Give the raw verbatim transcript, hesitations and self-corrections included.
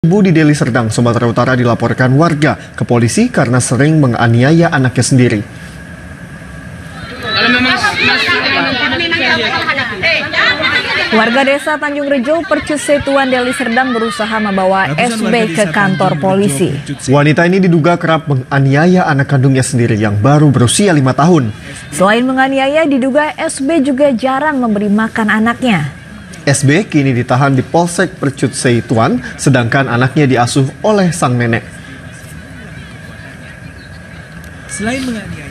Tebu di Deli Serdang, Sumatera Utara dilaporkan warga ke polisi karena sering menganiaya anaknya sendiri. Warga desa Tanjung Rejo, Percusetuan Deli Serdang berusaha membawa S B ke kantor polisi. Wanita ini diduga kerap menganiaya anak kandungnya sendiri yang baru berusia lima tahun. Selain menganiaya, diduga S B juga jarang memberi makan anaknya. S B kini ditahan di Polsek Percusetuan, sedangkan anaknya diasuh oleh sang nenek. Selain menganiaya